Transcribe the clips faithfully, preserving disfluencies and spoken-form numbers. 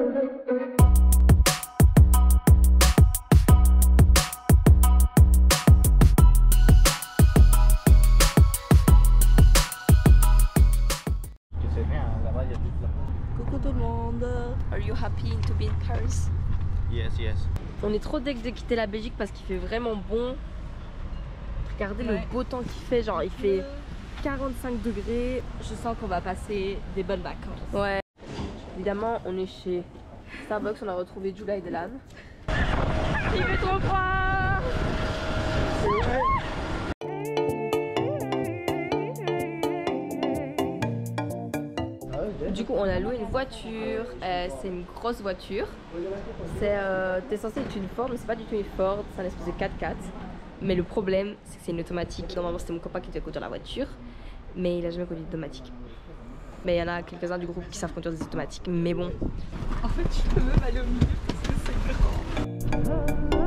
Coucou tout le monde. Are you happy to be in Paris? Yes, yes. On est trop deg de quitter la Belgique parce qu'il fait vraiment bon. Regardez ouais. Le beau temps qu'il fait, genre il fait quarante-cinq degrés. Je sens qu'on va passer des bonnes vacances. Ouais. Évidemment, on est chez Starbucks, on a retrouvé Julia et Delan. Il fait trop froid. Du coup, on a loué une voiture, euh, c'est une grosse voiture. C'est euh, censé être une Ford, mais c'est pas du tout une Ford, c'est un espèce de quatre quatre. Mais le problème, c'est que c'est une automatique. Normalement, c'était mon copain qui devait conduire la voiture, mais il a jamais conduit d'automatique. Mais il y en a quelques-uns du groupe qui savent conduire des automatiques, mais bon. En fait, tu peux même aller au milieu parce que c'est grand.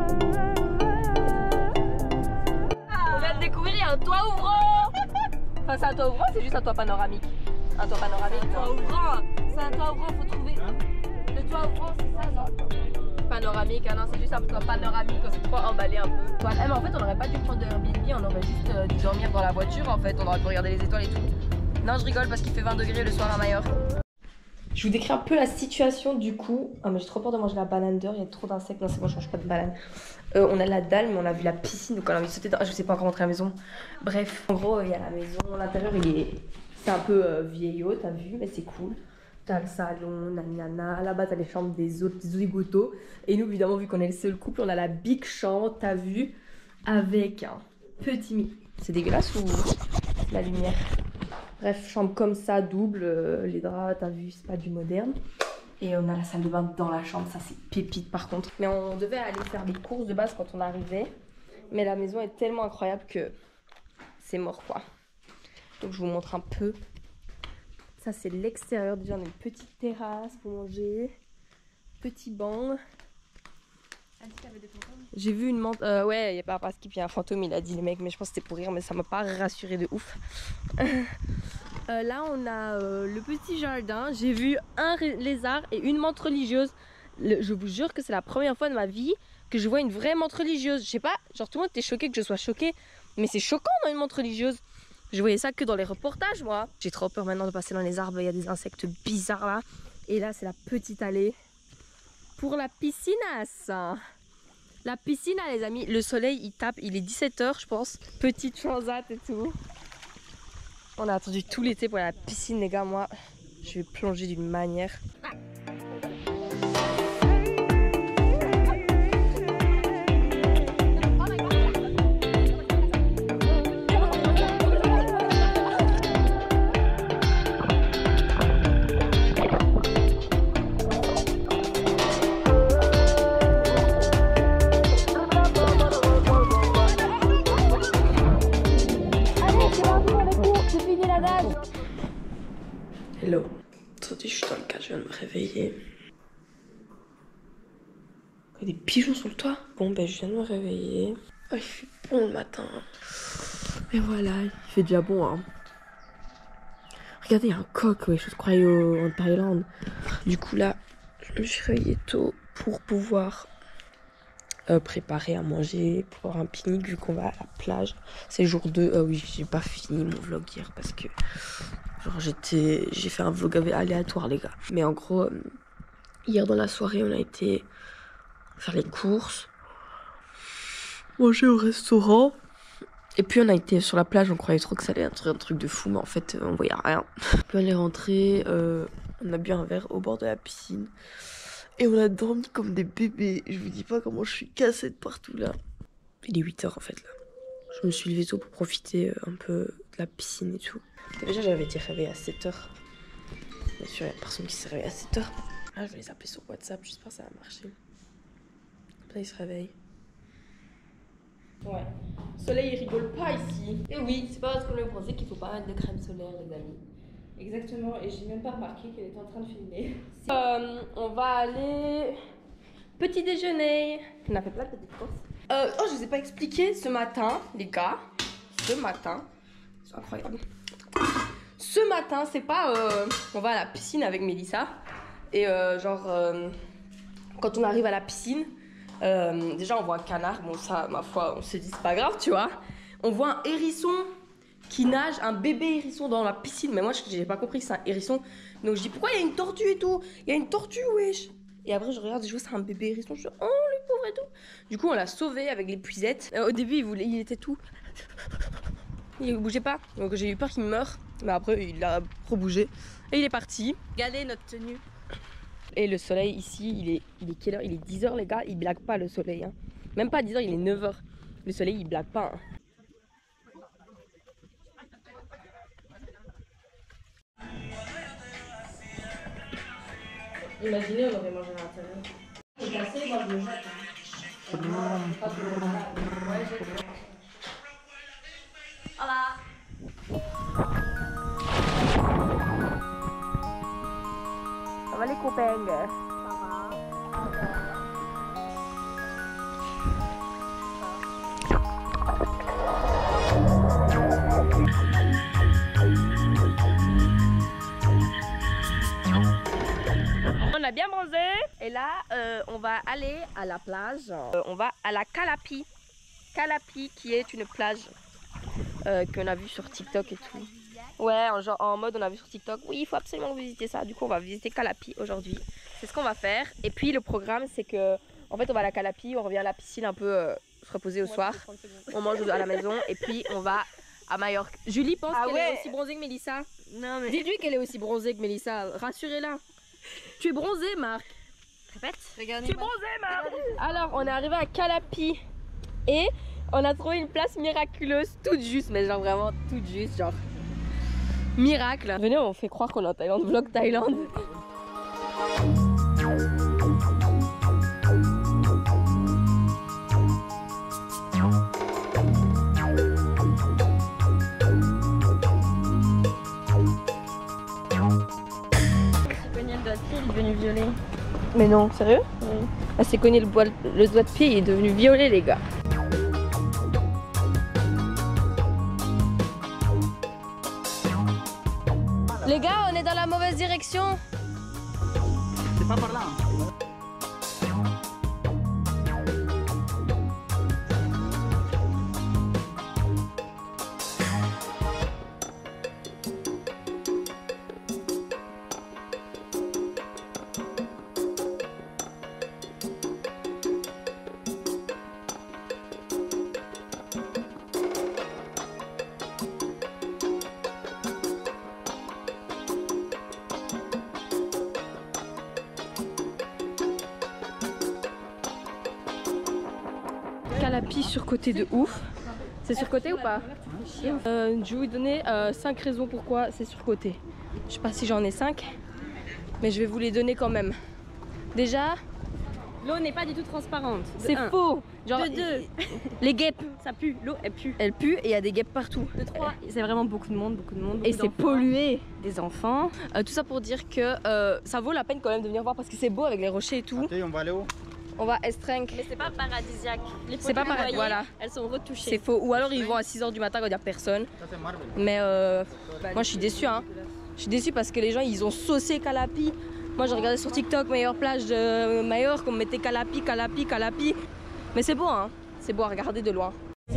On vient de découvrir un toit ouvrant. Enfin, c'est un toit ouvrant, c'est juste un toit panoramique. Un toit panoramique. Un toit ouvrant. C'est un toit ouvrant, faut trouver. Le toit ouvrant, c'est ça, non? Panoramique, ah non, c'est juste un toit panoramique, on s'est trop emballé un peu. Ouais, mais en fait, on n'aurait pas dû prendre de Airbnb, on aurait juste euh, dû dormir dans la voiture en fait. On aurait pu regarder les étoiles et tout. Non, je rigole parce qu'il fait vingt degrés le soir à Majorque. Je vous décris un peu la situation du coup. Ah, mais j'ai trop peur de manger la banane d'heure, il y a trop d'insectes. Non, c'est bon, je mange pas de banane. Euh, on a la dalle, mais on a vu la piscine, donc on a envie de sauter dans. Je sais pas encore rentrer à la maison. Bref, en gros, il y a la maison, l'intérieur il est. C'est un peu euh, vieillot, t'as vu, mais c'est cool. T'as le salon, nanana. Là-bas, t'as les chambres des autres, des zigotos. Et nous, évidemment, vu qu'on est le seul couple, on a la big chambre, t'as vu, avec un petit mi. C'est dégueulasse ou la lumière? Bref, chambre comme ça, double. Euh, les draps, t'as vu, c'est pas du moderne. Et on a la salle de bain dans la chambre, ça c'est pépite par contre. Mais on devait aller faire des courses de base quand on arrivait. Mais la maison est tellement incroyable que c'est mort quoi. Donc je vous montre un peu. Ça c'est l'extérieur, déjà on a une petite terrasse pour manger. Petit banc. J'ai vu une menthe, euh, ouais il n'y a pas parce qu'il y a un fantôme il a dit le mec, mais je pense que c'était pour rire mais ça m'a pas rassuré de ouf. euh, là on a euh, le petit jardin, j'ai vu un lézard et une menthe religieuse. Le, je vous jure que c'est la première fois de ma vie que je vois une vraie menthe religieuse. Je sais pas, genre tout le monde était choqué que je sois choquée, mais c'est choquant dans une menthe religieuse. Je voyais ça que dans les reportages, moi. J'ai trop peur maintenant de passer dans les arbres. Il y a des insectes bizarres là. Et là, c'est la petite allée pour la piscinasse. La piscine, là, les amis. Le soleil, il tape. Il est dix-sept heures, je pense. Petite transat et tout. On a attendu tout l'été pour la piscine, les gars. Moi, je vais plonger d'une manière. Ah. Hello. Aujourd'hui, je suis dans le cas, je viens de me réveiller. Il y a des pigeons sur le toit. Bon, ben, je viens de me réveiller. Oh, il fait bon le matin. Et voilà, il fait déjà bon, hein. Regardez, il y a un coq, ouais, je croyais au, en Thaïlande. Du coup, là, je me suis réveillée tôt pour pouvoir euh, préparer à manger, pour avoir un pique-nique, vu qu'on va à la plage. C'est jour deux. Ah oui, j'ai pas fini mon vlog hier parce que. Genre j'étais, j'ai fait un vlog aléatoire les gars. Mais en gros, euh, hier dans la soirée, on a été faire les courses, manger au restaurant. Et puis on a été sur la plage, on croyait trop que ça allait être un truc de fou, mais en fait on voyait rien. Puis on est rentré, euh, on a bu un verre au bord de la piscine. Et on a dormi comme des bébés. Je vous dis pas comment je suis cassée de partout là. Il est huit heures en fait là. Je me suis levée tôt pour profiter un peu de la piscine et tout. Déjà, j'avais été réveillée à sept heures. Bien sûr, il n'y a personne qui s'est réveillé à sept heures. Ah, je vais les appeler sur WhatsApp, j'espère que ça va marcher. Là, ils se réveillent. Ouais. Soleil, il rigole pas ici. Et oui, c'est pas parce qu'on lui pensait qu'il faut pas mettre de crème solaire, les amis. Exactement, et j'ai même pas remarqué qu'elle était en train de filmer. Euh, on va aller. Petit déjeuner. On a fait plein de petites courses. Euh, oh, je vous ai pas expliqué ce matin, les gars. Ce matin. C'est incroyable. Ce matin, c'est pas. Euh, on va à la piscine avec Mélissa. Et euh, genre, euh, quand on arrive à la piscine, euh, déjà on voit un canard. Bon, ça, ma foi, on se dit c'est pas grave, tu vois. On voit un hérisson qui nage, un bébé hérisson dans la piscine. Mais moi, j'ai pas compris que c'est un hérisson. Donc je dis pourquoi il y a une tortue et tout? Il y a une tortue, wesh. Et après, je regarde, je vois c'est un bébé hérisson. Je dis oh, le pauvre et tout. Du coup, on l'a sauvé avec les puisettes. Euh, au début, il, voulait, il était tout. Il bougeait pas. Donc j'ai eu peur qu'il meure. Mais après, il a rebougé. Et il est parti. Regardez notre tenue. Et le soleil ici, il est, il est quelle heure? Il est dix heures, les gars. Il blague pas le soleil. Hein. Même pas dix heures, il est neuf heures. Le soleil, il blague pas. Hein. Imaginez, on aurait mangé à l'intérieur. C'est cassé, moi je le jette. Voilà. Ça va les copains? Ça va. On a bien bronzé et là euh, on va aller à la plage, euh, on va à la Calapi, Calapi qui est une plage euh, qu'on a vue sur TikTok et tout. Ouais, en, genre, en mode on a vu sur TikTok, oui il faut absolument visiter ça, du coup on va visiter Calapi aujourd'hui, c'est ce qu'on va faire. Et puis le programme c'est que en fait on va à la Calapi, on revient à la piscine un peu euh, se reposer au soir, on mange à la maison et puis on va à Majorque. Julie pense ah qu'elle ouais. est aussi bronzée que Mélissa. Non mais... Dites-lui qu'elle est aussi bronzée que Mélissa, rassurez-la. Tu es bronzée, Marc. Répète. Regarde. Tu es bronzée, Marc. Alors, on est arrivé à Calapi et on a trouvé une place miraculeuse, toute juste, mais genre vraiment toute juste, genre miracle. Venez, on fait croire qu'on est en Thaïlande, vlog Thaïlande. Il est devenu violet. Mais non, sérieux? Oui. Elle s'est cogné le, le doigt de pied, il est devenu violet, les gars. Les gars, on est dans la mauvaise direction. C'est pas par là. Calapi surcoté de ouf. C'est surcoté ou pas? euh, Je vais vous donner euh, cinq raisons pourquoi c'est surcoté. Je sais pas si j'en ai cinq, mais je vais vous les donner quand même. Déjà, l'eau n'est pas du tout transparente. C'est faux. Genre, de deux, les guêpes, ça pue. L'eau, elle pue. Elle pue et il y a des guêpes partout. De trois, c'est vraiment beaucoup de monde, beaucoup de monde. Beaucoup et c'est pollué. Des enfants. Euh, tout ça pour dire que euh, ça vaut la peine quand même de venir voir parce que c'est beau avec les rochers et tout. Okay, on va aller où? On va à Estrenk. Mais c'est pas paradisiaque. C'est pas paradisiaque, voilà. Elles sont retouchées. C'est faux. Ou alors ils vont à six heures du matin quand il n'y a personne. Mais euh, moi je suis déçue. Hein. Je suis déçue parce que les gens ils ont saucé Calapi. Moi j'ai regardé sur TikTok, meilleure plage de Majorque, on mettait Calapi, Calapi, Calapi. Mais c'est beau, hein. C'est beau à regarder de loin.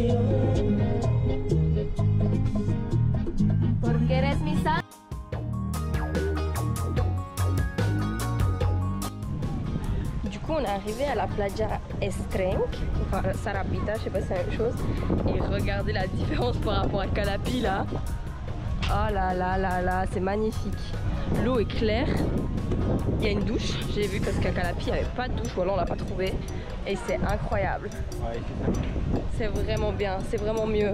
Du coup on est arrivé à la playa Estrenk, enfin Sarapita, je sais pas si c'est la même chose. Et regardez la différence par rapport à Calapi là. Oh là là là là, c'est magnifique. L'eau est claire. Il y a une douche, j'ai vu parce qu'à Calapi il n'y avait pas de douche ou alors on l'a pas trouvé. Et c'est incroyable. C'est vraiment bien, c'est vraiment mieux.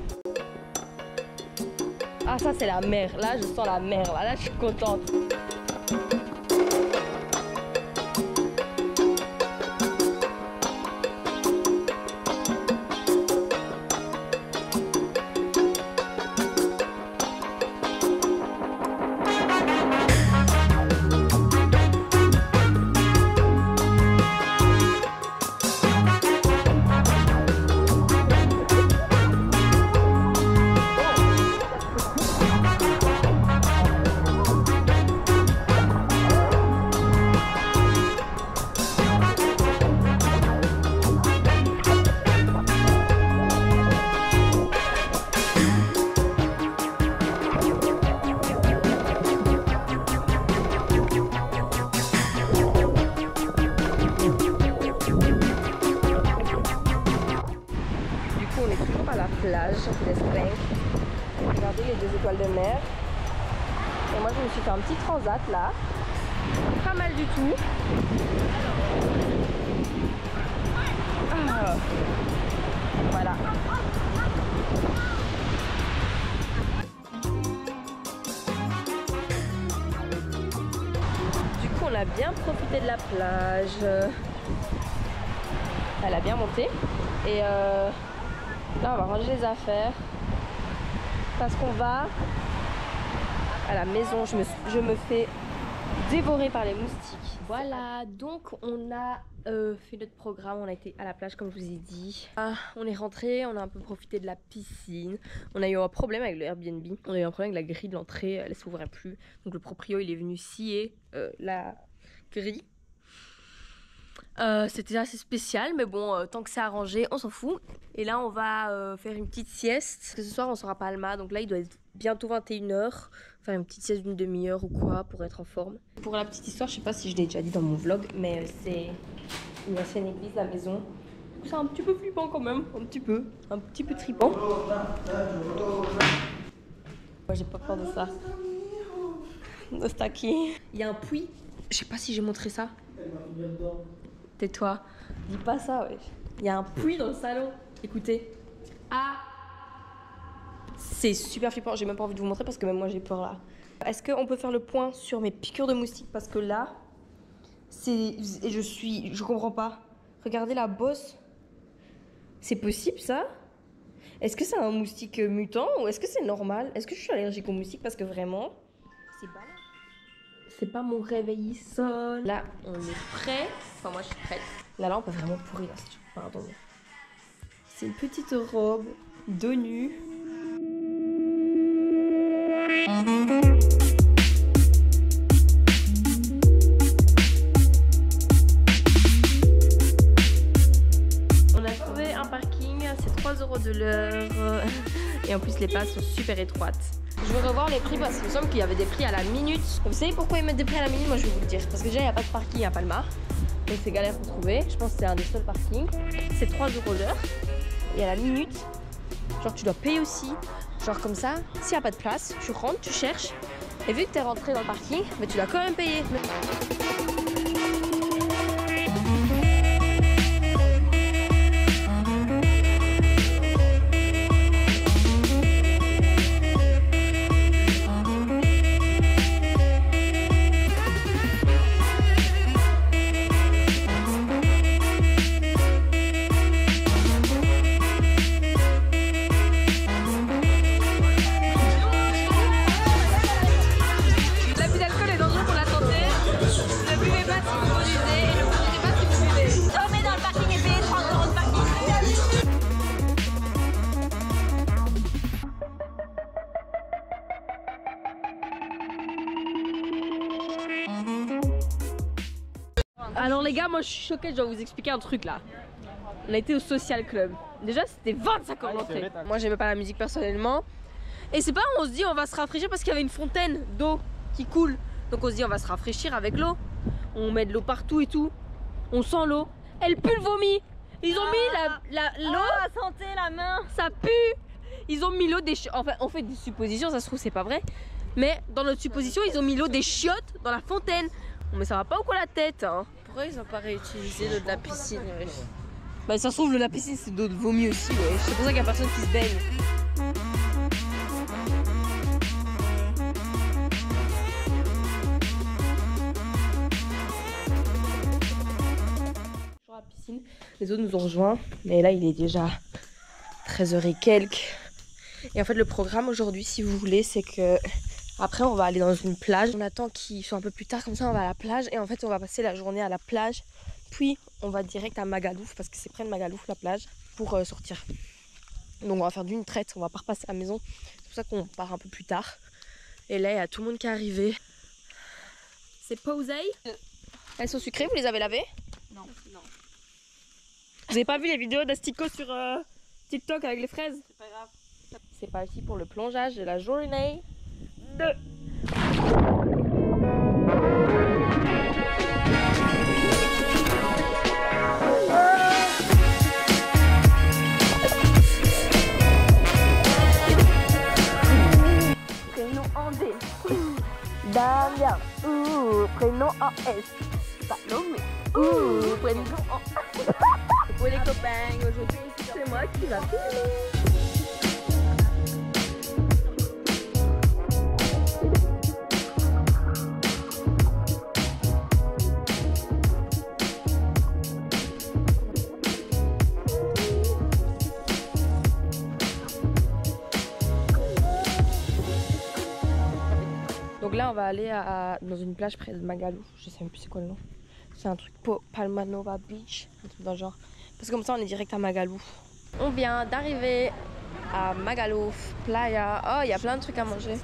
Ah ça c'est la mer, là je sens la mer, là, là je suis contente. plage, on fait des sprints. Regardez les deux étoiles de mer. Et moi je me suis fait un petit transat là. Pas mal du tout. Ah. Voilà. Du coup on a bien profité de la plage. Elle a bien monté. Et euh, là on va ranger les affaires. Parce qu'on va à la maison. Je me, je me fais dévorer par les moustiques. Voilà, donc on a euh, fait notre programme, on a été à la plage comme je vous ai dit. Ah, on est rentré, on a un peu profité de la piscine. On a eu un problème avec le Airbnb. On a eu un problème avec la grille de l'entrée, elle s'ouvrait plus. Donc le proprio il est venu scier euh, la grille. Euh, C'était assez spécial, mais bon, euh, tant que c'est arrangé, on s'en fout. Et là, on va euh, faire une petite sieste. Parce que ce soir, on sera à Palma, donc là, il doit être bientôt vingt et une heures. Faire une petite sieste d'une demi-heure ou quoi, pour être en forme. Pour la petite histoire, je sais pas si je l'ai déjà dit dans mon vlog, mais euh, c'est une ancienne église, la maison. C'est un petit peu flippant quand même, un petit peu, un petit peu trippant. Moi, j'ai pas peur de ça. De staki. Il y a un puits, je sais pas si j'ai montré ça. Tais-toi, dis pas ça, wesh. Il y a un puits dans le salon. Écoutez. Ah, c'est super flippant. J'ai même pas envie de vous montrer parce que même moi j'ai peur là. Est-ce qu'on peut faire le point sur mes piqûres de moustiques? Parce que là, c'est. Je suis. Je comprends pas. Regardez la bosse. C'est possible ça? Est-ce que c'est un moustique mutant ou est-ce que c'est normal? Est-ce que je suis allergique aux moustiques? Parce que vraiment, c'est balade. C'est pas mon réveil, il sonne. Là, on est prêt. Enfin, moi, je suis prête. La lampe est vraiment pourrie, là. Pardon. C'est une petite robe de nu. On a trouvé un parking. C'est trois euros de l'heure. Et en plus, les places sont super étroites. Je vais revoir les prix parce qu'il me semble qu'il y avait des prix à la minute. Vous savez pourquoi ils mettent des prix à la minute? Moi je vais vous le dire. Parce que déjà il n'y a pas de parking à Palma. Donc c'est galère pour trouver. Je pense que c'est un des seuls parkings. C'est trois euros l'heure. Et à la minute, genre tu dois payer aussi. Genre comme ça, s'il n'y a pas de place, tu rentres, tu cherches. Et vu que tu es rentré dans le parking, mais tu dois quand même payer. Alors les gars, moi je suis choquée, je dois vous expliquer un truc là. On a été au Social Club. Déjà c'était vingt-cinq euros l'entrée. Moi j'aimais pas la musique personnellement. Et c'est pas, on se dit on va se rafraîchir parce qu'il y avait une fontaine d'eau qui coule. Donc on se dit on va se rafraîchir avec l'eau. On met de l'eau partout et tout. On sent l'eau. Elle pue le vomi. Ils ont ah, mis la l'eau. Ah, santé la main. Ça pue. Ils ont mis l'eau des chiottes. Enfin on fait des suppositions, ça se trouve c'est pas vrai. Mais dans notre supposition ils ont mis l'eau des chiottes dans la fontaine. Bon, mais ça va pas ou quoi la tête hein. Pourquoi ils ont pas réutilisé l'eau de la piscine, wesh? Bah ça se trouve l'eau de la piscine c'est d'eau de vomi aussi, ouais. C'est pour ça qu'il y a personne qui se baigne. Toujours à la piscine, les autres nous ont rejoints, mais là il est déjà treize heures et quelques. Et en fait le programme aujourd'hui, si vous voulez, c'est que après on va aller dans une plage. On attend qu'il soit un peu plus tard, comme ça on va à la plage. Et en fait on va passer la journée à la plage. Puis on va direct à Magalouf, parce que c'est près de Magalouf la plage, pour euh, sortir. Donc on va faire d'une traite, on va pas repasser à la maison. C'est pour ça qu'on part un peu plus tard. Et là il y a tout le monde qui est arrivé. C'est posé. Elles sont sucrées, vous les avez lavées? Non, non. Vous avez pas vu les vidéos d'Astico sur euh, TikTok avec les fraises? C'est pas grave. C'est parti pour le plongeage de la journée. Deux. S. Salomé. Ouh, pour les, pour les copains, aujourd'hui c'est moi qui va filmer. Donc là on va aller à, dans une plage près de Magaluf, je sais même plus c'est quoi le nom. C'est un truc pour Palmanova Beach, un truc dans le genre. Parce que comme ça on est direct à Magaluf. On vient d'arriver à Magaluf, Playa. Oh il y a plein de trucs à manger.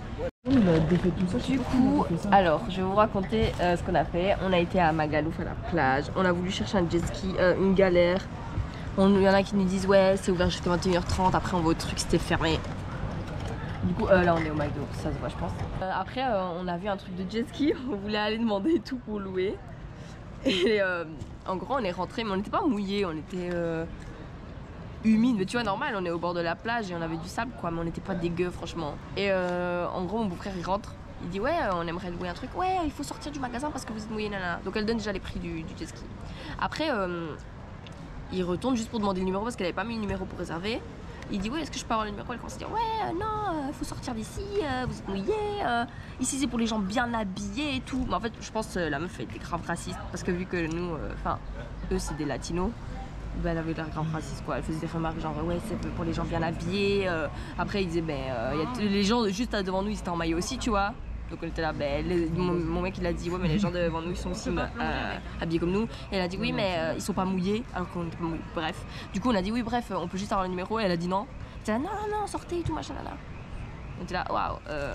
Du coup, alors je vais vous raconter euh, ce qu'on a fait. On a été à Magaluf à la plage, on a voulu chercher un jet ski, euh, une galère. Il y en a qui nous disent ouais c'est ouvert jusqu'à vingt et une heures trente, après on va au truc, c'était fermé. Du coup euh, là on est au McDo, ça se voit je pense. Euh, après euh, on a vu un truc de jet ski, on voulait aller demander tout pour louer. Et euh, en gros on est rentré mais on n'était pas mouillé, on était euh, humide. Mais tu vois normal, on est au bord de la plage et on avait du sable quoi, mais on n'était pas dégueu franchement. Et euh, en gros mon beau-frère il rentre, il dit ouais on aimerait louer un truc, ouais il faut sortir du magasin parce que vous êtes mouillé nana. Donc elle donne déjà les prix du, du jet ski. Après euh, il retourne juste pour demander le numéro parce qu'elle avait pas mis le numéro pour réserver. Il dit ouais est-ce que je peux avoir le numéro? Elle commence à dire ouais euh, non il euh, faut sortir d'ici, euh, vous êtes mouillés, euh, ici c'est pour les gens bien habillés et tout. Mais en fait je pense euh, la meuf était grave raciste parce que vu que nous, enfin euh, eux c'est des latinos, ben, elle avait l'air grave raciste quoi. Elle faisait des remarques genre ouais c'est pour les gens bien habillés. Euh, après il disait ben euh, y a les gens juste devant nous ils étaient en maillot aussi tu vois. Donc on était là, ben, les, mon, mon mec il a dit ouais mais les gens devant nous ils sont aussi euh, habillés comme nous. Et elle a dit oui mais euh, ils sont pas mouillés alors qu'on était pas mouillés. Bref, du coup on a dit oui bref on peut juste avoir le numéro et elle a dit non. Elle a dit non non non sortez et tout machin là là. On était là waouh. Euh,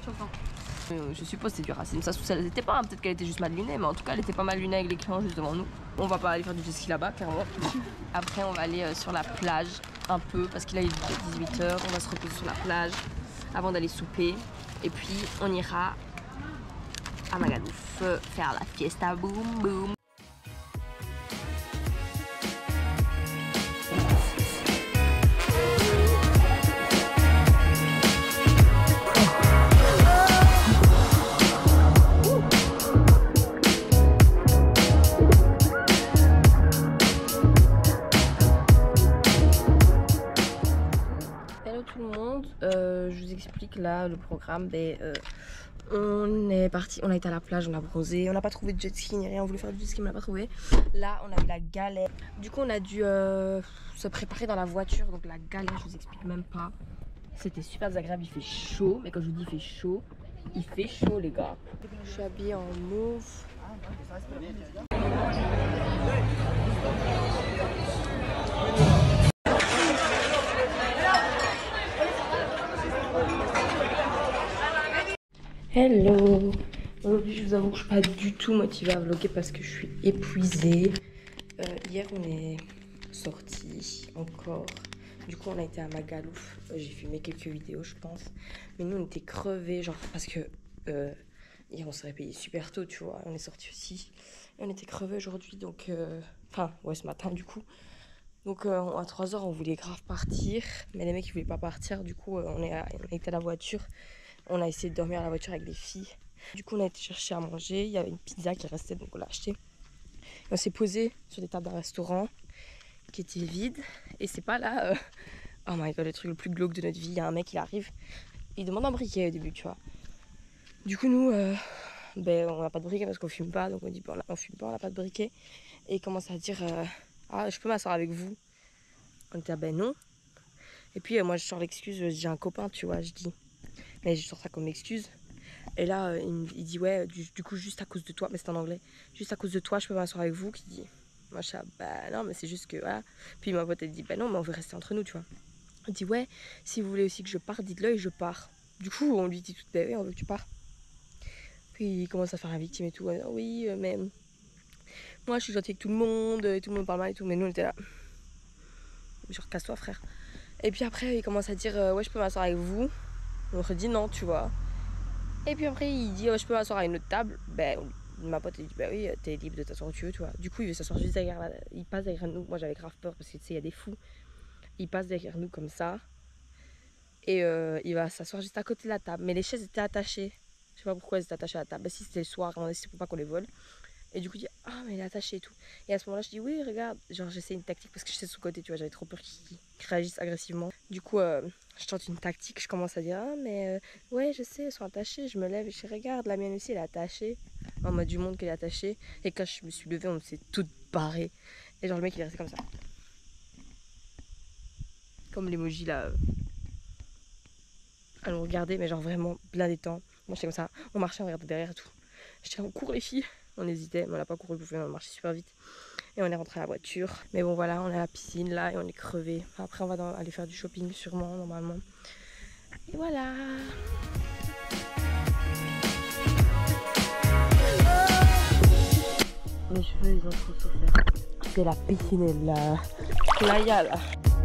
je suppose c'est du racisme. Ça elle était pas, hein, peut-être qu'elle était juste mal lunée mais en tout cas elle était pas mal lunée avec les clients juste devant nous. On va pas aller faire du jet ski là-bas clairement. Après on va aller euh, sur la plage un peu parce qu'il a dix-huit heures. On va se reposer sur la plage avant d'aller souper. Et puis on ira à Magaluf faire la fiesta boum boum. Hello tout le monde, euh, je vous explique là le programme. Ben, euh, on est parti, on a été à la plage, on a bronzé, on n'a pas trouvé de jet ski ni rien, on voulait faire du jet ski mais on l'a pas trouvé. Là on a eu la galère, du coup on a dû euh, se préparer dans la voiture, donc la galère je vous explique même pas. C'était super désagréable, il fait chaud, mais quand je vous dis il fait chaud, il fait chaud les gars. Je suis habillée en mauve. Hello. Aujourd'hui je vous avoue que je suis pas du tout motivée à vlogger parce que je suis épuisée. Euh, hier on est sortis encore. Du coup on a été à Magaluf. J'ai filmé quelques vidéos je pense. Mais nous on était crevés genre parce que euh, hier on s'est réveillé super tôt tu vois. On est sortis aussi. Et on était crevés aujourd'hui donc... Euh... Enfin ouais ce matin du coup. Donc euh, à trois heures on voulait grave partir. Mais les mecs ils voulaient pas partir. Du coup euh, on, est à... on a été à la voiture. On a essayé de dormir à la voiture avec les filles. Du coup, on a été chercher à manger. Il y avait une pizza qui restait, donc on l'a acheté. On s'est posé sur des tables d'un restaurant qui était vide. Et c'est pas là... Euh... Oh my god, le truc le plus glauque de notre vie. Il y a un mec, il arrive. Il demande un briquet au début, tu vois. Du coup, nous, euh... ben, on n'a pas de briquet parce qu'on fume pas. Donc on dit, bon, on fume pas, on n'a pas de briquet. Et il commence à dire, euh... ah, je peux m'asseoir avec vous? On était, ah ben non. Et puis, euh, moi, je sors l'excuse, j'ai un copain, tu vois, je dis... Mais je sors ça comme excuse. Et là, euh, il, il dit ouais, du, du coup, juste à cause de toi, mais c'est en anglais. Juste à cause de toi, je peux m'asseoir avec vous. Qui dit, moi je suis bah non, mais c'est juste que voilà. Puis ma pote elle dit bah non, mais on veut rester entre nous, tu vois. Il dit ouais, si vous voulez aussi que je parte, dites-le et je pars. Du coup, on lui dit tout bah oui, on veut que tu pars. Puis il commence à faire la victime et tout. Ouais, oui, euh, mais moi je suis gentille avec tout le monde, et tout le monde parle mal et tout. Mais nous on était là. Genre casse-toi frère. Et puis après, il commence à dire euh, ouais, je peux m'asseoir avec vous. On se dit non, tu vois. Et puis après, il dit oh, je peux m'asseoir à une autre table. Ben, ma pote, elle dit bah oui, t'es libre de t'asseoir où tu veux, tu vois. Du coup, il veut s'asseoir juste derrière la... Il passe derrière nous. Moi, j'avais grave peur parce que tu sais, il y a des fous. Il passe derrière nous comme ça. Et euh, il va s'asseoir juste à côté de la table. Mais les chaises étaient attachées. Je sais pas pourquoi elles étaient attachées à la table. Bah, si c'était le soir, c'est pour pas qu'on les vole. Et du coup, il dit ah, mais elle est attachée et tout. Et à ce moment-là, je dis oui, regarde. Genre, j'essaie une tactique parce que j'étais sous côté, tu vois, j'avais trop peur qu'ils réagissent agressivement. Du coup, euh, je tente une tactique, je commence à dire ah, mais euh, ouais, je sais, elles sont attachées. Je me lève et je dis regarde, la mienne aussi, elle est attachée. En mode du monde qu'elle est attachée. Et quand je me suis levée, on s'est toutes barrées. Et genre, le mec, il est resté comme ça. Comme l'emoji là. À nous regarder, mais genre vraiment plein des temps. Moi, j'étais comme ça. On marchait, on regardait derrière et tout. J'étais on court les filles. On hésitait, mais on n'a pas couru, on a marché super vite. Et on est rentré à la voiture. Mais bon, voilà, on est à la piscine là et on est crevé. Après, on va dans, aller faire du shopping, sûrement, normalement. Et voilà. Mes cheveux, ils ont trop souffert. C'est la piscine, la playa là.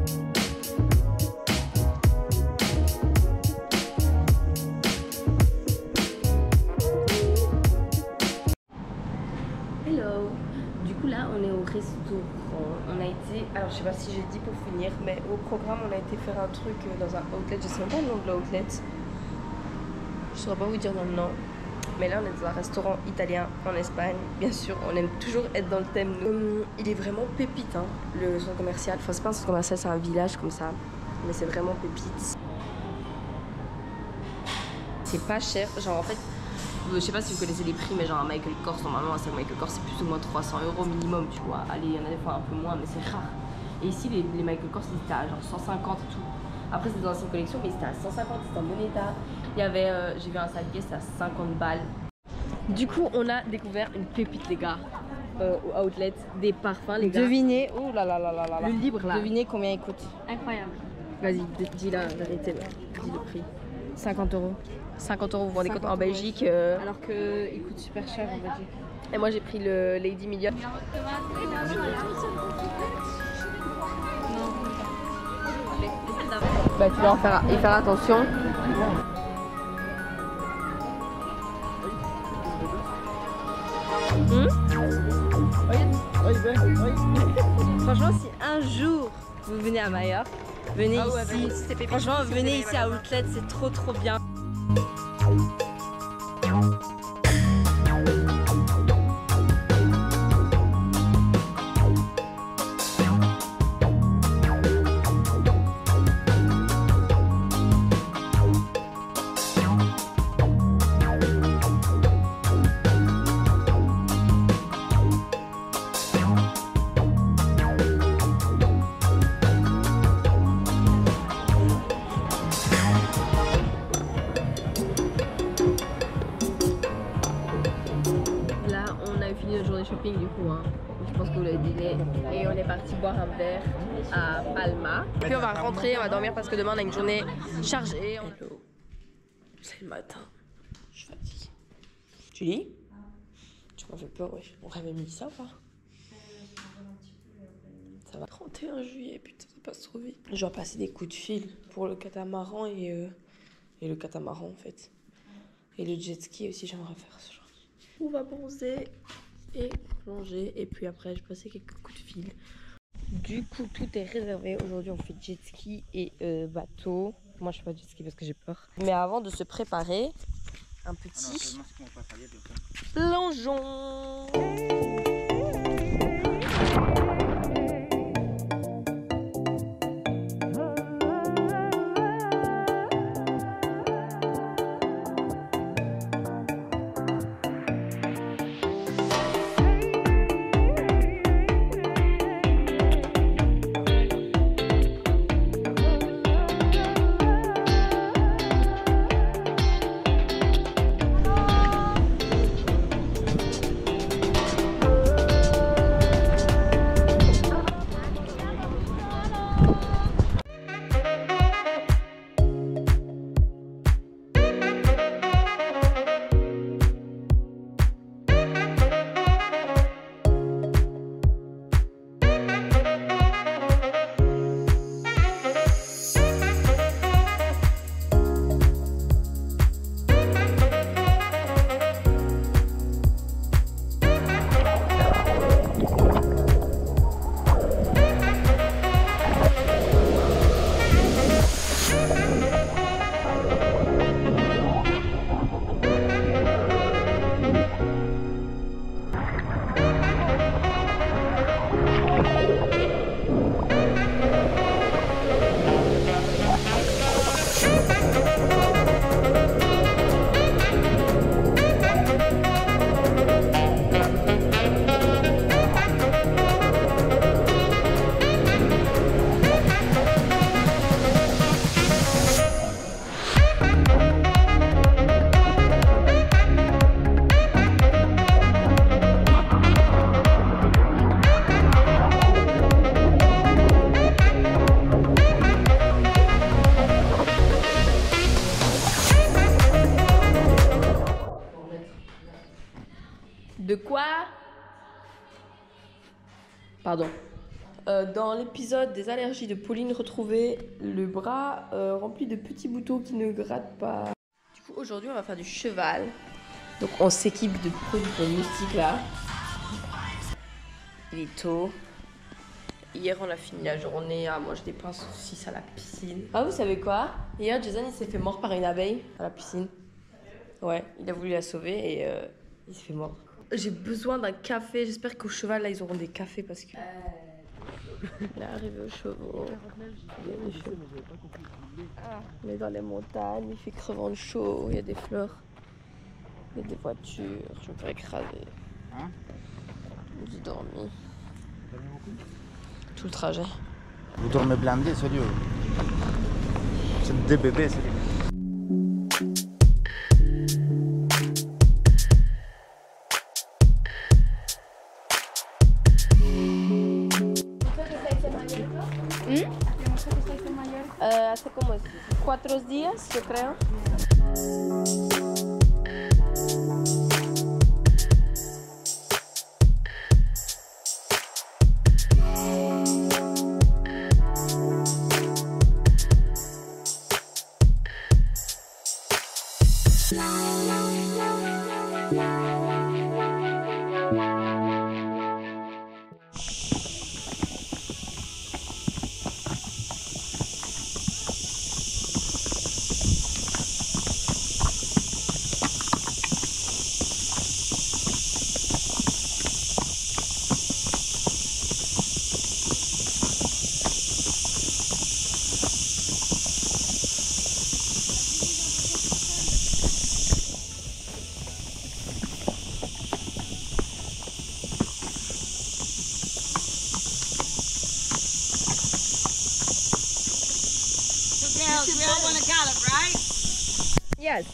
Hello. Du coup là on est au restaurant. On a été, alors je sais pas si j'ai dit pour finir, mais au programme on a été faire un truc dans un outlet. Je sais même pas le nom de l'outlet. Je saurais pas vous dire dans le nom. Mais là on est dans un restaurant italien en Espagne. Bien sûr, on aime toujours être dans le thème. Hum, il est vraiment pépite hein, le centre commercial. Enfin c'est pas un centre commercial, c'est un village comme ça. Mais c'est vraiment pépite. C'est pas cher, genre en fait. Je sais pas si vous connaissez les prix, mais genre un Michael Kors, normalement un sac Michael Kors c'est plus ou moins trois cents euros minimum, tu vois. Allez, il y en a des fois un peu moins, mais c'est rare. Et ici, les, les Michael Kors c'était à genre cent cinquante et tout. Après, c'était dans une collection, mais c'était à cent cinquante, c'était en bon état. Il y avait, euh, j'ai vu un sac Guess à cinquante balles. Du coup, on a découvert une pépite, les gars, euh, au outlet, des parfums, les gars. Devinez, oh là là là là là là. Le libre là. Devinez combien il coûte. Incroyable. Vas-y, dis la vérité, là. Dis le prix. cinquante euros. cinquante euros, vous vous rendez compte en Belgique. Euh... Alors qu'il coûte super cher, on va dire. Et moi j'ai pris le Lady Medium. Bah tu vas en faire, y faire attention. Hmm Franchement, si un jour vous venez à Majorque, venez ah ouais, ici. Bah, franchement, venez ici à Outlet, c'est trop trop bien. Shopping du coup hein. Je pense que vous l'avez deviné. Et on est parti boire un verre à Palma. Et puis on va rentrer, on va dormir parce que demain on a une journée chargée. Hello. C'est le matin. Je suis fatiguée. Tu lis? Tu m'en fais peur, wesh. On avait mis ça ou pas? Ça va. trente et un juillet, putain, ça passe trop vite. Je dois passer des coups de fil pour le catamaran et, euh, et le catamaran en fait. Et le jet ski aussi, j'aimerais faire ce genre. On va bronzer et plonger et puis après je passais quelques coups de fil. Du coup tout est réservé. Aujourd'hui on fait jet ski et euh, bateau. Moi je fais pas jet ski parce que j'ai peur. Mais avant de se préparer, un petit plongeon. Pardon. Euh, dans l'épisode des allergies de Pauline, retrouvez le bras euh, rempli de petits boutons qui ne grattent pas. Du coup, aujourd'hui, on va faire du cheval. Donc, on s'équipe de produits pour moustique là. Il est tôt. Hier, on a fini la journée à manger des pains saucisses à la piscine. Ah, vous savez quoi? Hier, Jason, il s'est fait mordre par une abeille à la piscine. Ouais, il a voulu la sauver et euh, il s'est fait mordre. J'ai besoin d'un café. J'espère qu'au cheval, là, ils auront des cafés parce que... Il est arrivé aux chevaux. On est dans les montagnes, il fait crevant de chaud, il y a des fleurs, il y a des voitures, je me fais écraser. Hein? J'ai dormi. Tout le trajet. Vous dormez blindé, sérieux? C'est des bébés, sérieux. Uh, hace como cuatro días, yo creo. We all want to gallop, right? Yes.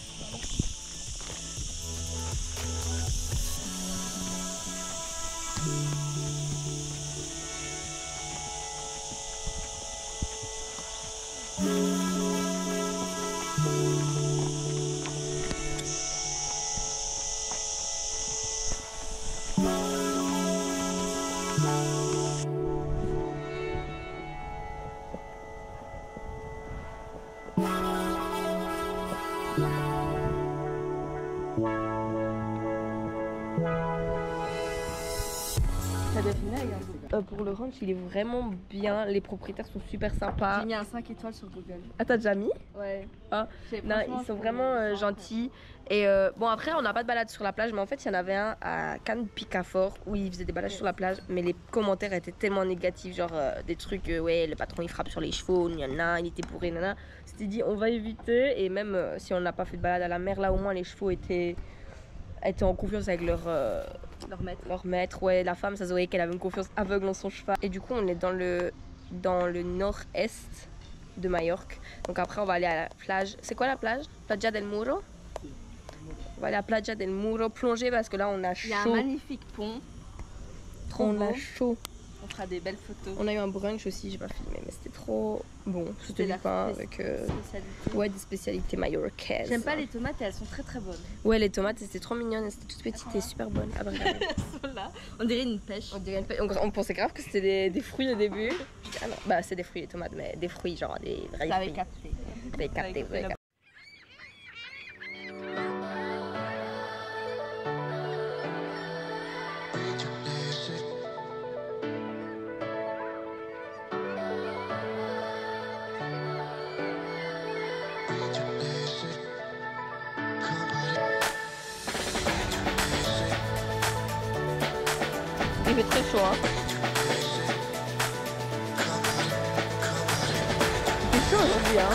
Euh, pour le ranch, il est vraiment bien. Les propriétaires sont super sympas. J'ai mis un cinq étoiles sur Google. Ah, t'as déjà mis? Ouais. Ah, non, ils sont vraiment euh, gentils. Et euh, bon, après, on n'a pas de balade sur la plage, mais en fait, il y en avait un à Cannes Picafort où ils faisaient des balades sur la plage. Mais les commentaires étaient tellement négatifs, genre euh, des trucs, euh, ouais, le patron il frappe sur les chevaux, nana, il était bourré, nana. C'était dit, on va éviter. Et même euh, si on n'a pas fait de balade à la mer, là au moins les chevaux étaient, étaient en confiance avec leur. Euh, Leur maître. Leur maître, ouais, la femme, ça se voyait qu'elle avait une confiance aveugle en son cheval. Et du coup, on est dans le, dans le nord-est de Majorque. Donc après, on va aller à la plage. C'est quoi la plage? Playa del Muro? On va aller à Playa del Muro plonger parce que là, on a chaud. Il y a un magnifique pont. Trop on beau. a chaud. On fera des belles photos. On a eu un brunch aussi, j'ai pas filmé, mais c'était trop bon. C'était du la pain spé- avec euh, spécialité. ouais, des spécialités majorquaises. J'aime pas les tomates et elles sont très très bonnes. Ouais, les tomates, c'était trop mignonne, elles étaient toutes petites et super bonnes. Ah bah, regardez. Elles sont là. On dirait une pêche. On, dirait une pe- on, on pensait grave que c'était des, des fruits au début. Je dis, ah non, bah c'est des fruits les tomates, mais des fruits genre des vrais Ça avait fruits. capté. Vous avez capté, vous avez capté. Il fait très chaud, hein. Il fait chaud aujourd'hui, hein.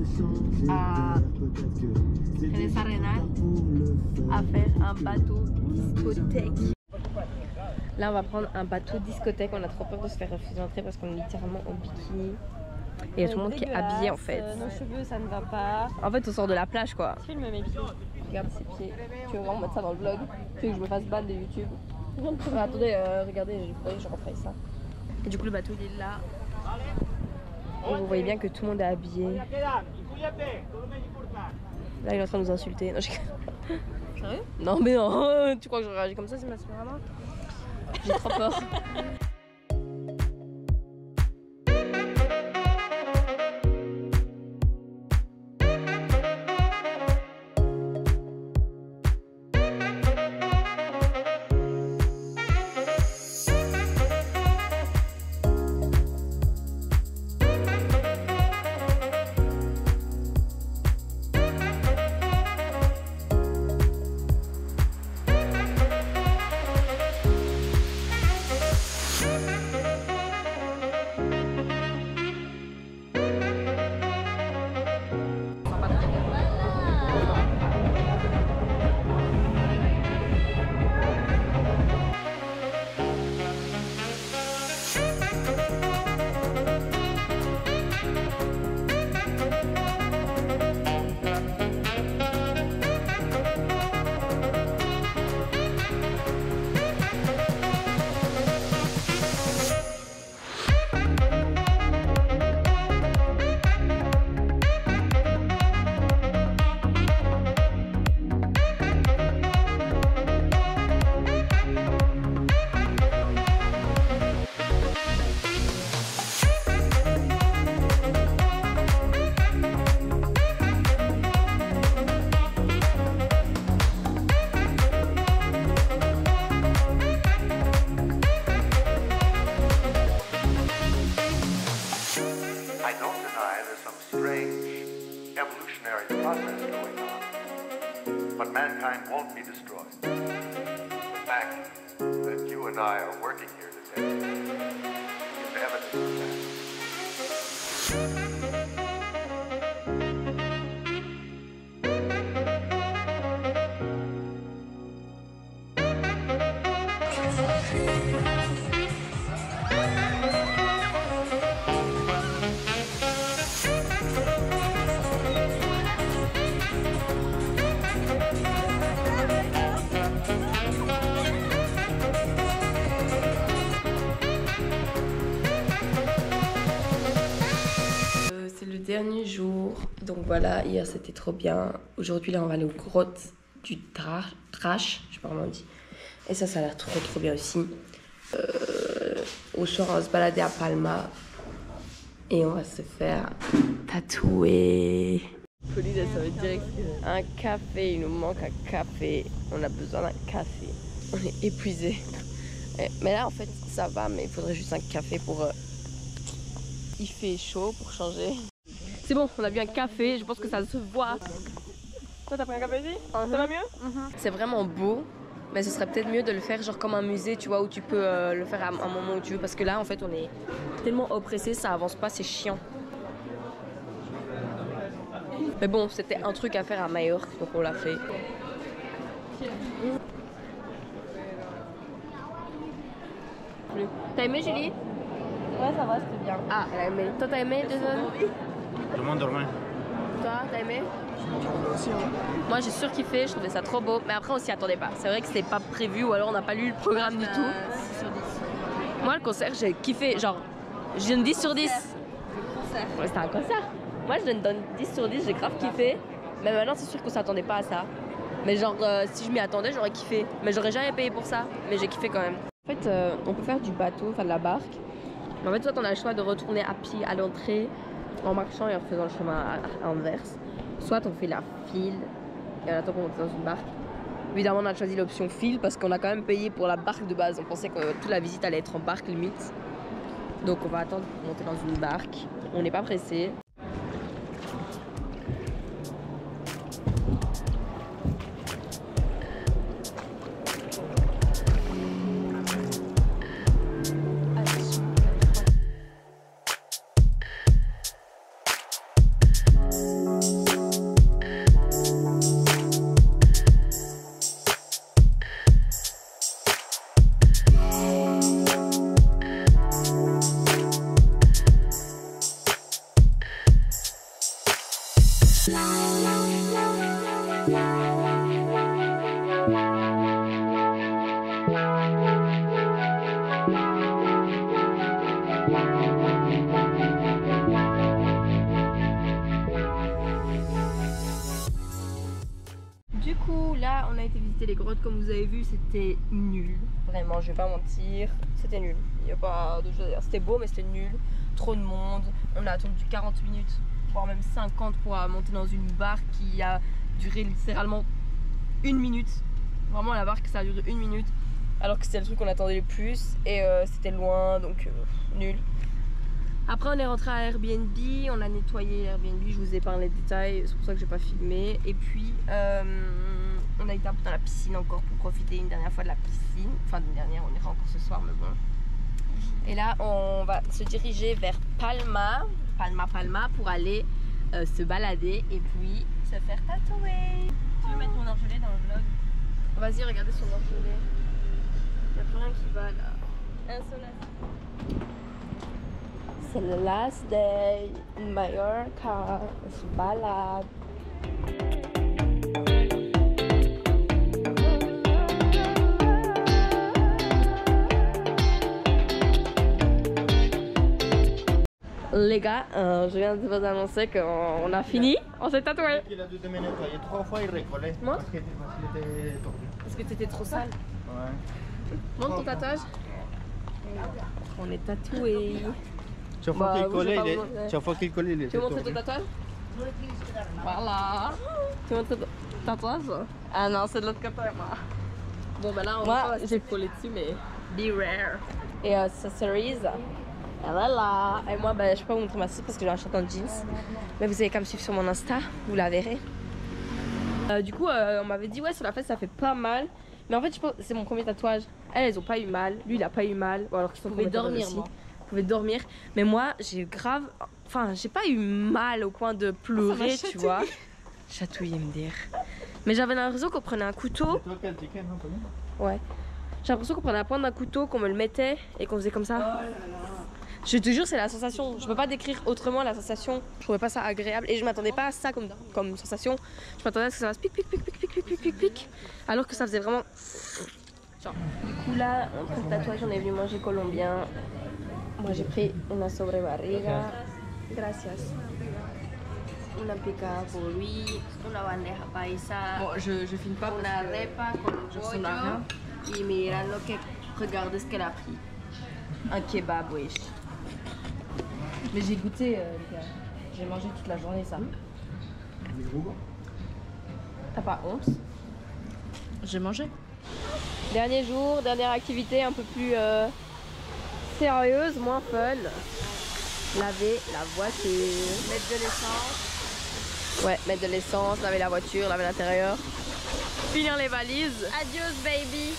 à Teresa Renal à faire un bateau discothèque. Là on va prendre un bateau discothèque, on a trop peur de se faire refuser l'entrée parce qu'on est littéralement en bikini. Et il y a tout le monde qui est habillé en fait. Euh, nos cheveux ça ne va pas. En fait on sort de la plage quoi. Filme mes pieds. Regarde ses pieds. Tu veux vraiment mettre ça dans le vlog? Tu veux que je me fasse ban de YouTube? Ah, attendez, euh, regardez, je referai ça. Et du coup le bateau il est là. Et vous voyez bien que tout le monde est habillé. Là il est en train de nous insulter. Non, je... Sérieux? Non mais non, tu crois que je réagis comme ça c'est ma vraiment? J'ai trop peur. But mankind won't be destroyed. The fact that you and I are working here today is evidence of that. Dernier jour, donc voilà, hier c'était trop bien. Aujourd'hui là on va aller aux grottes du Trash, trash, je sais pas comment on dit. Et ça, ça a l'air trop trop bien aussi. Euh, au soir on va se balader à Palma et on va se faire tatouer. Pauline, ça veut dire un café, il nous manque un café. On a besoin d'un café. On est épuisé. Mais là en fait ça va, mais il faudrait juste un café pour... Euh... Il fait chaud pour changer. C'est bon, on a bu un café, je pense que ça se voit. Toi t'as pris un café ici? Uh-huh. Ça va mieux? Uh-huh. C'est vraiment beau, mais ce serait peut-être mieux de le faire genre comme un musée, tu vois, où tu peux euh, le faire à un moment où tu veux. Parce que là en fait on est tellement oppressé, ça avance pas, c'est chiant. Mais bon, c'était un truc à faire à Majorque, donc on l'a fait. T'as aimé Julie? Ouais ça va, c'était bien. Ah, elle a aimé. Toi t'as aimé Jason? Tout le monde dormait. Toi, t'as aimé? Moi j'ai surkiffé, je trouvais ça trop beau, mais après on s'y attendait pas. C'est vrai que c'était pas prévu ou alors on n'a pas lu le programme du tout. six sur dix. Moi le concert j'ai kiffé, genre je donne dix sur dix. Concert. Ouais, c'était un concert. Moi je donne dix sur dix, j'ai grave kiffé. Mais maintenant c'est sûr qu'on s'attendait pas à ça. Mais genre euh, si je m'y attendais j'aurais kiffé. Mais j'aurais jamais payé pour ça, mais j'ai kiffé quand même. En fait euh, on peut faire du bateau, faire de la barque. Mais en fait soit on a le choix de retourner à pied à l'entrée en marchant et en faisant le chemin à, à inverse. Soit on fait la file et on attend qu'on monte dans une barque. Évidemment on a choisi l'option file parce qu'on a quand même payé pour la barque de base. On pensait que toute la visite allait être en barque limite. Donc on va attendre pour monter dans une barque. On n'est pas pressé. Du coup, là, on a été visiter les grottes, comme vous avez vu, c'était nul. Vraiment, je vais pas mentir, c'était nul. Il n'y a pas de chose à dire. C'était beau, mais c'était nul. Trop de monde. On a attendu quarante minutes, voire même cinquante pour monter dans une barque qui a duré littéralement une minute. Vraiment, la barque, ça a duré une minute. Alors que c'était le truc qu'on attendait le plus. Et euh, c'était loin, donc euh, nul. Après, on est rentré à Airbnb, on a nettoyé Airbnb, je vous ai parlé les détails, c'est pour ça que j'ai pas filmé. Et puis, euh, on a été un peu dans la piscine encore pour profiter une dernière fois de la piscine. Enfin, une dernière, on ira encore ce soir, mais bon. Et là, on va se diriger vers Palma, Palma, Palma, pour aller euh, se balader et puis se faire tatouer. Tu veux mettre mon orgelet dans le vlog? Vas-y, regardez son orgelet. Il n'y a plus rien qui va là. Un seul. C'est le last day in Mallorca, on se balade. Les gars, euh, je viens de vous annoncer qu'on a fini, on s'est tatoué. Il a dû te nettoyer trois fois, il recollait. Moi? Parce qu'il était tordu. Parce que t'étais trop sale. Ouais. Montre ton tatouage. On est tatoués. Chaque fois Bah, qu'il vous, collait, je vais il pas est... vous montrer. Chaque fois qu'il collait, il était Tu veux montrer ton tordu. tatouage? Voilà. Tu veux montrer ton tatouage? Ah non, c'est de l'autre côté, moi. Bon, bah là, on Moi, va j'ai collé dessus, mais be rare. Et euh, accessories, elle est là. Et moi, bah, je peux pas vous montrer ma suite parce que j'ai acheté un jeans. Mais vous avez qu'à me suivre sur mon Insta, vous la verrez. Euh, du coup, euh, on m'avait dit, ouais, sur la fesse, ça fait pas mal. Mais en fait, je pense c'est mon premier tatouage. Elles, elles ont pas eu mal. Lui, il a pas eu mal. Ou alors qu'ils sont pouvez dormir, aussi. moi. Vous pouvez dormir. Mais moi, j'ai grave. Enfin, j'ai pas eu mal au point de pleurer, tu vois. Chatouiller, me dire. Mais j'avais l'impression qu'on prenait un couteau. C'est toi qui as le ticket, non, Pauline? Ouais. J'ai l'impression qu'on prenait la pointe d'un couteau, qu'on me le mettait et qu'on faisait comme ça. Je te jure, c'est la sensation. Je peux pas décrire autrement la sensation. Je trouvais pas ça agréable et je m'attendais pas à ça comme, comme sensation. Je m'attendais à ce que ça fasse pic, pic, pic, pic, pic, pic, pic, pic, pic. Alors que ça faisait vraiment. Genre. Du coup, là, pour le tatouage, on est venu manger colombien. Moi, j'ai pris una sobrebarriga. Gracias. Una pica pour lui. Una bandeja paisa. Bon, je, je filme pas. Una repa con ressemble à rien. pollo. Y mira lo que. Regardez ce qu'elle a pris. Un kebab, wesh. Mais j'ai goûté, euh, les gars. J'ai mangé toute la journée ça. T'as pas honte? J'ai mangé. Dernier jour, dernière activité un peu plus euh, sérieuse, moins fun. Laver la voiture. Mettre de l'essence. Ouais, mettre de l'essence, laver la voiture, laver l'intérieur. Finir les valises. Adios baby.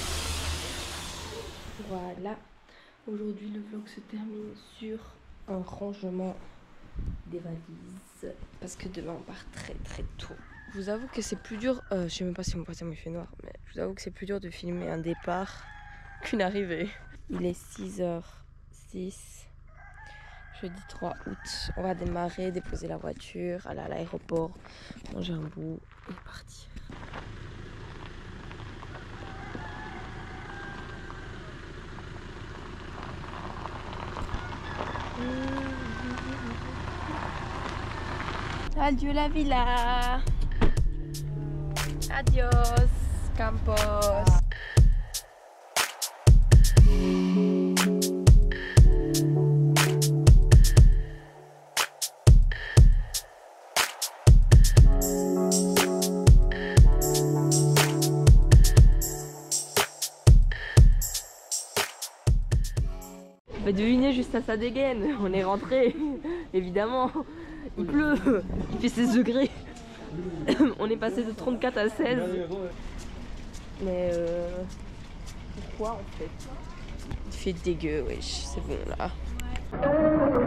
Voilà. Aujourd'hui, le vlog se termine sur un rangement des valises. Parce que demain, on part très très tôt. Je vous avoue que c'est plus dur, euh, je sais même pas si mon passé me fait noir, mais je vous avoue que c'est plus dur de filmer un départ qu'une arrivée. Il est six heures six, jeudi trois août. On va démarrer, déposer la voiture, aller à l'aéroport, manger un bout et partir. Adieu la villa. Adios, Campos. Bah devinez juste à sa dégaine, on est rentré, évidemment. Il pleut, il fait seize degrés. On est passé de trente-quatre à seize. Mais euh... pourquoi en fait? Il fait dégueu, wesh, c'est bon là.